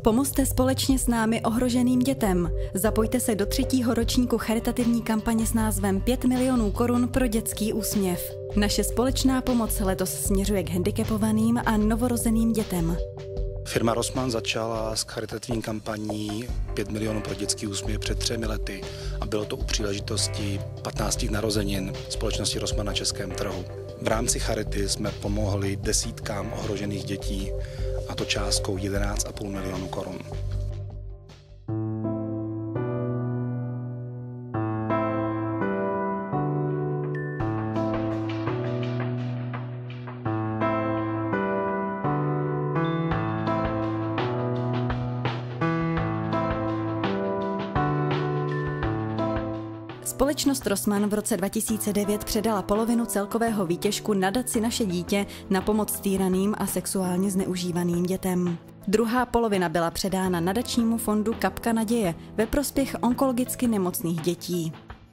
Pomozte společně s námi ohroženým dětem. Zapojte se do 3. ročníku charitativní kampaně s názvem 5 milionů korun pro dětský úsměv. Naše společná pomoc letos směřuje k handicapovaným a novorozeným dětem. Firma Rossmann začala s charitativní kampaní 5 milionů pro dětský úsměv před 3 lety a bylo to u příležitosti 15. narozenin společnosti Rossmann na českém trhu. V rámci charity jsme pomohli desítkám ohrožených dětí, a to částkou 11,5 milionu korun. Společnost Rossmann v roce 2009 předala polovinu celkového výtěžku nadaci Naše dítě na pomoc týraným a sexuálně zneužívaným dětem. Druhá polovina byla předána nadačnímu fondu Kapka naděje ve prospěch onkologicky nemocných dětí.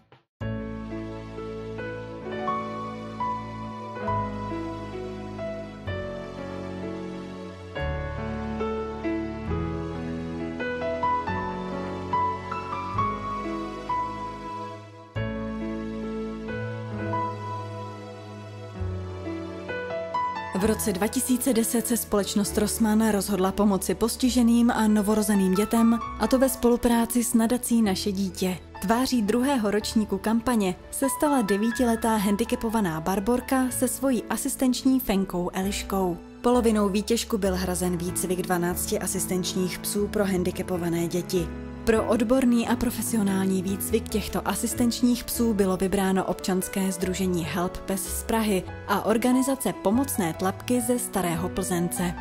V roce 2010 se společnost Rossmann rozhodla pomoci postiženým a novorozeným dětem, a to ve spolupráci s nadací Naše dítě. Tváří 2. ročníku kampaně se stala 9letá handicapovaná Barborka se svojí asistenční Fenkou Eliškou. Polovinou výtěžku byl hrazen výcvik 12 asistenčních psů pro handicapované děti. Pro odborný a profesionální výcvik těchto asistenčních psů bylo vybráno občanské sdružení Help Pes z Prahy a organizace Pomocné tlapky ze Starého Plzence.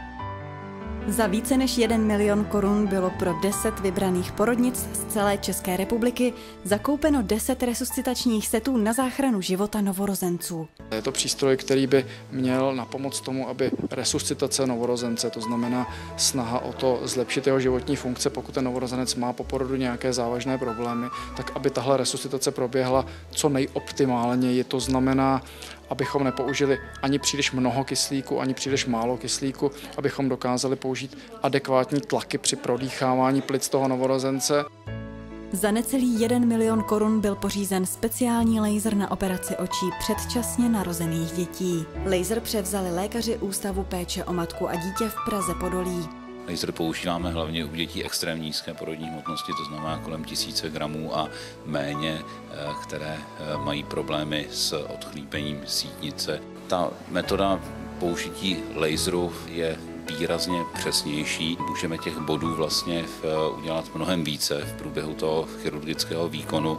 Za více než 1 milion korun bylo pro 10 vybraných porodnic z celé České republiky zakoupeno 10 resuscitačních setů na záchranu života novorozenců. Je to přístroj, který by měl napomoct tomu, aby resuscitace novorozence, to znamená snaha o to zlepšit jeho životní funkce, pokud ten novorozenec má po porodu nějaké závažné problémy, tak aby tahle resuscitace proběhla co nejoptimálněji. To znamená, abychom nepoužili ani příliš mnoho kyslíku, ani příliš málo kyslíku, abychom dokázali použít adekvátní tlaky při prodýchávání plic toho novorozence. Za necelý 1 milion korun byl pořízen speciální laser na operaci očí předčasně narozených dětí. Laser převzali lékaři Ústavu péče o matku a dítě v Praze Podolí. Laser používáme hlavně u dětí extrémně nízké porodní hmotnosti, to znamená kolem 1000 gramů a méně, které mají problémy s odchlípením sítnice. Ta metoda použití laseru je výrazně přesnější. Můžeme těch bodů vlastně udělat mnohem více v průběhu toho chirurgického výkonu,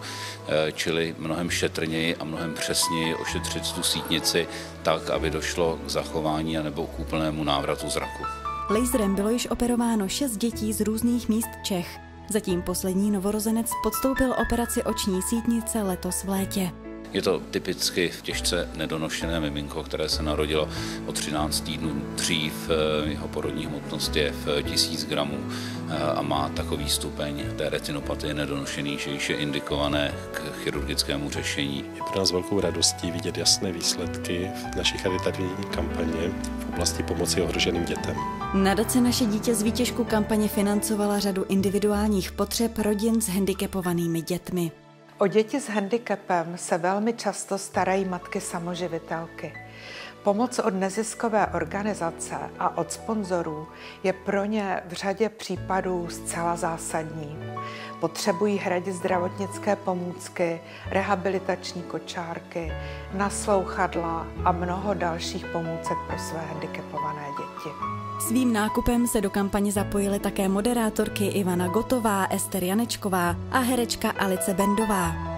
čili mnohem šetrněji a mnohem přesněji ošetřit tu sítnici tak, aby došlo k zachování anebo k úplnému návratu zraku. Laserem bylo již operováno 6 dětí z různých míst Čech. Zatím poslední novorozenec podstoupil operaci oční sítnice letos v létě. Je to typicky těžce nedonošené miminko, které se narodilo o 13 týdnů dřív, jeho porodní hmotnost je v 1000 gramů a má takový stupeň té retinopatie nedonošený, že již je indikované k chirurgickému řešení. Je pro nás velkou radostí vidět jasné výsledky v naší charitativní kampaně v oblasti pomoci ohroženým dětem. Nadace Naše dítě z výtěžku kampaně financovala řadu individuálních potřeb rodin s handicapovanými dětmi. O děti s handicapem se velmi často starají matky samoživitelky. Pomoc od neziskové organizace a od sponzorů je pro ně v řadě případů zcela zásadní. Potřebují hradit zdravotnické pomůcky, rehabilitační kočárky, naslouchadla a mnoho dalších pomůcek pro své handicapované děti. Svým nákupem se do kampaně zapojily také moderátorky Ivana Gotová, Ester Janečková a herečka Alice Bendová.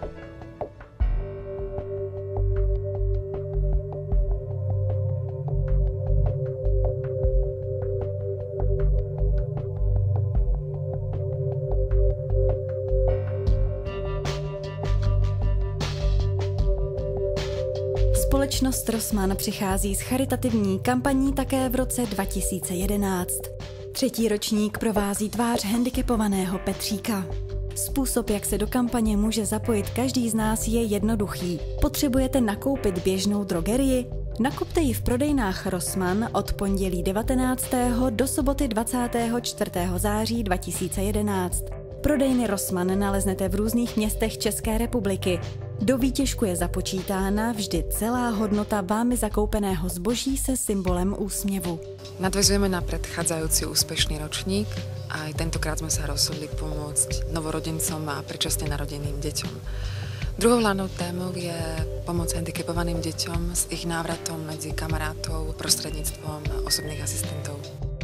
Společnost Rossmann přichází s charitativní kampaní také v roce 2011. 3. ročník provází tvář handicapovaného Petříka. Způsob, jak se do kampaně může zapojit každý z nás, je jednoduchý. Potřebujete nakoupit běžnou drogerii? Nakupte ji v prodejnách Rossmann od pondělí 19. do soboty 24. září 2011. Prodejny Rossmann naleznete v různých městech České republiky. Do výtěžku je započítána vždy celá hodnota vámi zakoupeného zboží se symbolem úsměvu. Nadväzujeme na predchádzajúci úspešný ročník a aj tentokrát sme sa rozhodli pomôcť novorodencom a predčasne narodeným deťom. Druhou hlavnou témou je pomoc handicapovaným deťom s ich návratom medzi kamarátov prostřednictvím osobných asistentů.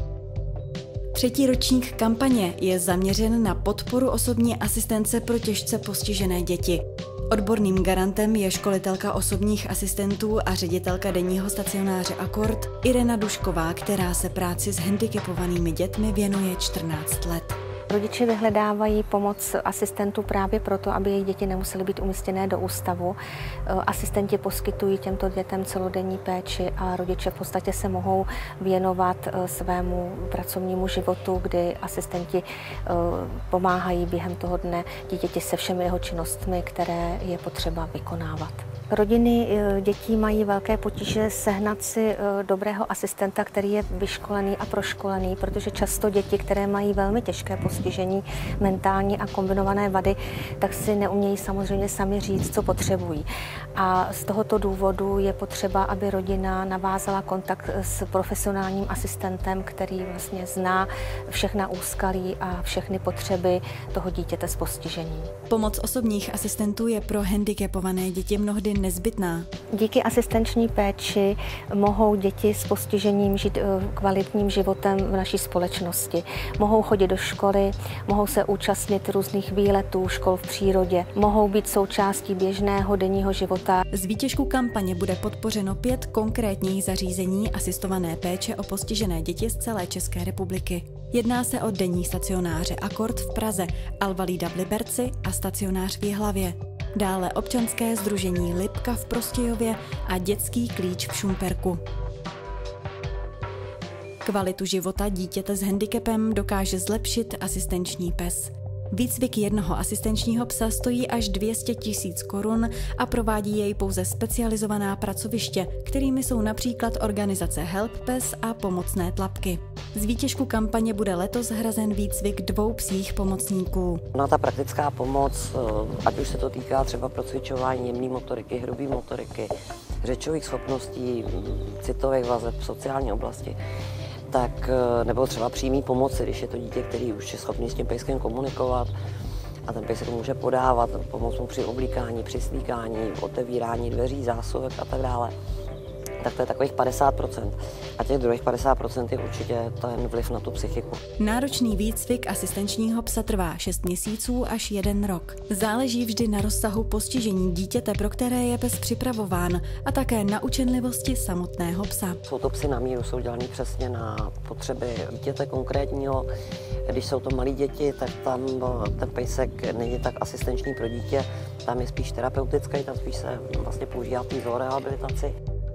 Třetí ročník kampaně je zaměřen na podporu osobní asistence pro těžce postižené děti. Odborným garantem je školitelka osobních asistentů a ředitelka denního stacionáře Akord Irena Dušková, která se práci s handicapovanými dětmi věnuje 14 let. Rodiče vyhledávají pomoc asistentů právě proto, aby jejich děti nemusely být umístěné do ústavu. Asistenti poskytují těmto dětem celodenní péči a rodiče v podstatě se mohou věnovat svému pracovnímu životu, kdy asistenti pomáhají během toho dne dítěti se všemi jeho činnostmi, které je potřeba vykonávat. Rodiny dětí mají velké potíže sehnat si dobrého asistenta, který je vyškolený a proškolený, protože často děti, které mají velmi těžké postižení, mentální a kombinované vady, tak si neumějí samozřejmě sami říct, co potřebují. A z tohoto důvodu je potřeba, aby rodina navázala kontakt s profesionálním asistentem, který vlastně zná všechna úskalí a všechny potřeby toho dítěte s postižením. Pomoc osobních asistentů je pro handicapované děti mnohdy nezbytná. Díky asistenční péči mohou děti s postižením žít kvalitním životem v naší společnosti. Mohou chodit do školy, mohou se účastnit různých výletů, škol v přírodě, mohou být součástí běžného denního života. Z výtěžku kampaně bude podpořeno 5 konkrétních zařízení asistované péče o postižené děti z celé České republiky. Jedná se o denní stacionáře Akord v Praze, Alvalida v Liberci a stacionář v Jihlavě. Dále občanské sdružení Lipka v Prostějově a dětský klíč v Šumperku. Kvalitu života dítěte s handicapem dokáže zlepšit asistenční pes. Výcvik jednoho asistenčního psa stojí až 200 000 korun a provádí jej pouze specializovaná pracoviště, kterými jsou například organizace HelpPes a pomocné tlapky. Z výtěžku kampaně bude letos hrazen výcvik 2 psích pomocníků. Ta praktická pomoc, ať už se to týká třeba procvičování jemné motoriky, hrubé motoriky, řečových schopností, citových vazeb v sociální oblasti, tak nebo třeba přímý pomoci, když je to dítě, který už je schopný s tím pejskem komunikovat a ten pejsek může podávat, pomoct mu při oblíkání, při slíkání, otevírání dveří, zásuvek a tak dále. Tak to je takových 50%. A těch druhých 50% je určitě ten vliv na tu psychiku. Náročný výcvik asistenčního psa trvá 6 měsíců až 1 rok. Záleží vždy na rozsahu postižení dítěte, pro které je pes připravován, a také na učenlivosti samotného psa. Jsou to psy na míru, jsou dělaný přesně na potřeby dítěte konkrétního. Když jsou to malí děti, tak tam ten pejsek není tak asistenční pro dítě, tam je spíš terapeutický, tam spíš se vlastně používá v té zoorehabilitaci.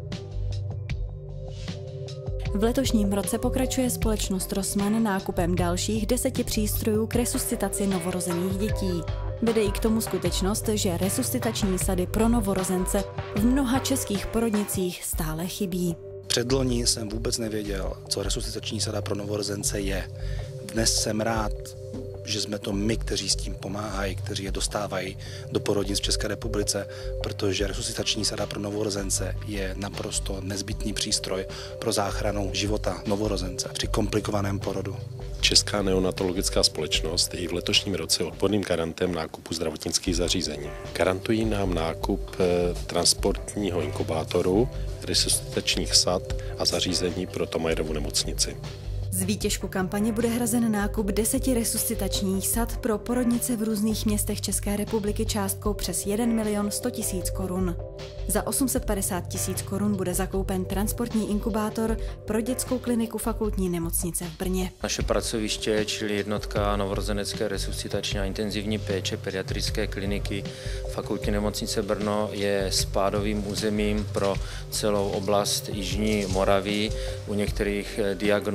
V letošním roce pokračuje společnost Rossmann nákupem dalších 10 přístrojů k resuscitaci novorozených dětí. Vede i k tomu skutečnost, že resuscitační sady pro novorozence v mnoha českých porodnicích stále chybí. Předloni jsem vůbec nevěděl, co resuscitační sada pro novorozence je. Dnes jsem rád, že jsme to my, kteří s tím pomáhají, kteří je dostávají do porodnic v České republice, protože resuscitační sada pro novorozence je naprosto nezbytný přístroj pro záchranu života novorozence při komplikovaném porodu. Česká neonatologická společnost je i v letošním roce odborným garantem nákupu zdravotnických zařízení. Garantují nám nákup transportního inkubátoru, resuscitačních sad a zařízení pro Thomayerovu nemocnici. Z výtěžku kampaně bude hrazen nákup 10 resuscitačních sad pro porodnice v různých městech České republiky částkou přes 1 100 000 korun. Za 850 000 korun bude zakoupen transportní inkubátor pro dětskou kliniku fakultní nemocnice v Brně. Naše pracoviště, čili jednotka novorozenecké resuscitační a intenzivní péče pediatrické kliniky fakultní nemocnice Brno, je spádovým územím pro celou oblast Jižní Moravy. U některých diagnóz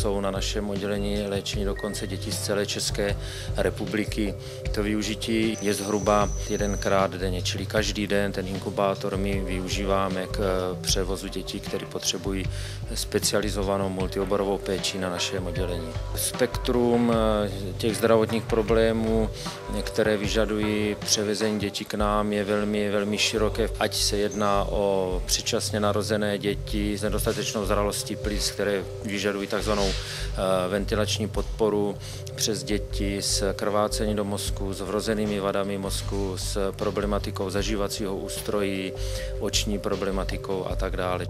jsou na našem oddělení léčení dokonce děti z celé České republiky. To využití je zhruba 1krát denně, čili každý den ten inkubátor my využíváme k převozu dětí, které potřebují specializovanou multioborovou péči na našem oddělení. Spektrum těch zdravotních problémů, které vyžadují převezení dětí k nám, je velmi široké. Ať se jedná o předčasně narozené děti s nedostatečnou zralostí plic, které vyžadují takzvanou ventilační podporu, přes děti s krvácením do mozku, s vrozenými vadami mozku, s problematikou zažívacího ústrojí, oční problematikou a tak dále.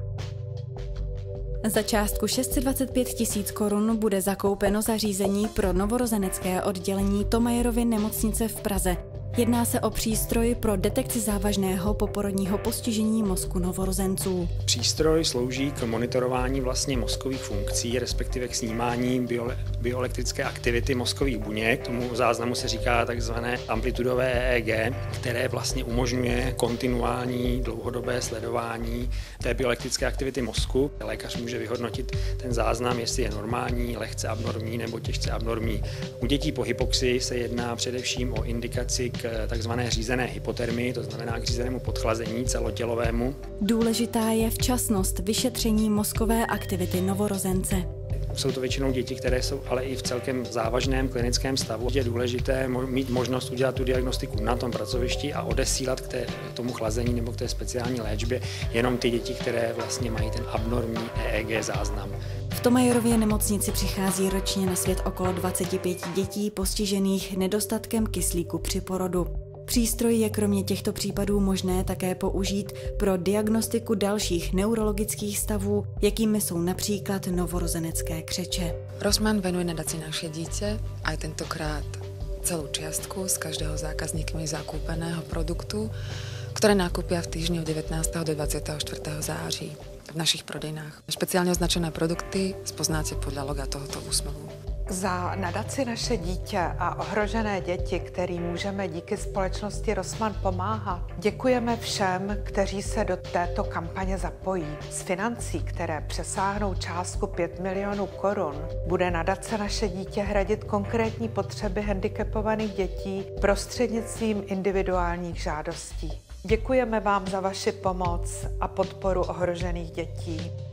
Za částku 625 000 korun bude zakoupeno zařízení pro novorozenecké oddělení Thomayerovy nemocnice v Praze. Jedná se o přístroj pro detekci závažného poporodního postižení mozku novorozenců. Přístroj slouží k monitorování vlastně mozkových funkcí, respektive k snímání bioelektrické aktivity mozkových buněk. Tomu záznamu se říká takzvané amplitudové EEG, které vlastně umožňuje kontinuální dlouhodobé sledování té bioelektrické aktivity mozku. Lékař může vyhodnotit ten záznam, jestli je normální, lehce abnormní nebo těžce abnormní. U dětí po hypoxii se jedná především o indikaci k takzvané řízené hypotermii, to znamená k řízenému podchlazení celotělovému. Důležitá je včasnost vyšetření mozkové aktivity novorozence. Jsou to většinou děti, které jsou ale i v celkem závažném klinickém stavu. Je důležité mít možnost udělat tu diagnostiku na tom pracovišti a odesílat k tomu chlazení nebo k té speciální léčbě jenom ty děti, které vlastně mají ten abnormní EEG záznam. V Thomayerově nemocnici přichází ročně na svět okolo 25 dětí postižených nedostatkem kyslíku při porodu. Přístroj je kromě těchto případů možné také použít pro diagnostiku dalších neurologických stavů, jakými jsou například novorozenecké křeče. Rossmann venuje nadaci Naše dítě aj tentokrát celú čiastku z každého zákazníkmi zakúpeného produktu, ktoré nákupia v týždni od 19. do 24. září v našich prodejnách. Špeciálne označené produkty spoznáte podľa loga tohoto úsmevu. Za nadaci Naše dítě a ohrožené děti, kterým můžeme díky společnosti Rossmann pomáhat, děkujeme všem, kteří se do této kampaně zapojí. Z financí, které přesáhnou částku 5 milionů korun, bude nadace Naše dítě hradit konkrétní potřeby handicapovaných dětí prostřednictvím individuálních žádostí. Děkujeme vám za vaši pomoc a podporu ohrožených dětí.